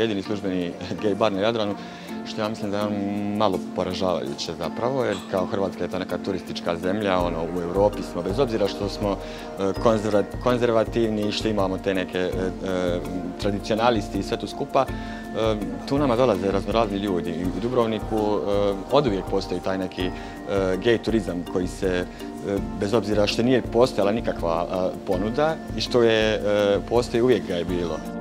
jedini službeni gej bar na Jadranu, što ja mislim da je malo poražavajuće zapravo, jer kao Hrvatska je to neka turistička zemlja, u Europi smo, bez obzira što smo konzervativni i što imamo te neke tradicionalisti i sve tu skupa, tu nama dolaze raznorazni ljudi. U Dubrovniku oduvijek postoji taj neki gej turizam koji se, bez obzira što nije postojala nikakva ponuda i što postoji uvijek ga je bilo.